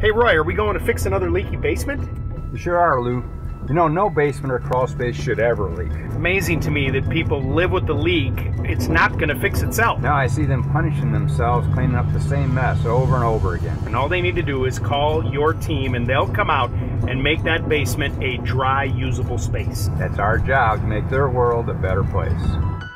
Hey Roy, are we going to fix another leaky basement? You sure are, Lou. You know, no basement or crawl space should ever leak. Amazing to me that people live with the leak. It's not going to fix itself. Now I see them punishing themselves, cleaning up the same mess over and over again. And all they need to do is call your team and they'll come out and make that basement a dry, usable space. That's our job, to make their world a better place.